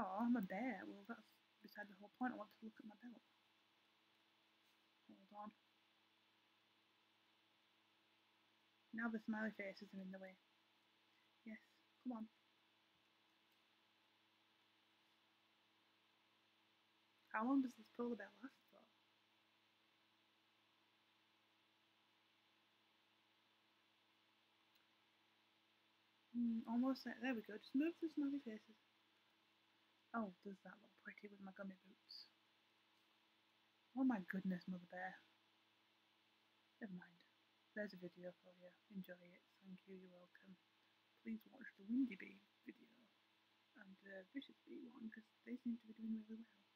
Oh, I'm a bear. Well, that's beside the whole point. I want to look at my belt. Hold on. Now the smiley faces are in the way. Yes, come on. How long does this polar bear last for? Almost there. There we go. Just move the smiley faces. Oh, does that look pretty with my gummy boots? Oh my goodness, Mother Bear. Never mind. There's a video for you. Enjoy it. Thank you. You're welcome. Please watch the Windy Bee video and the Vicious Bee one because they seem to be doing really well.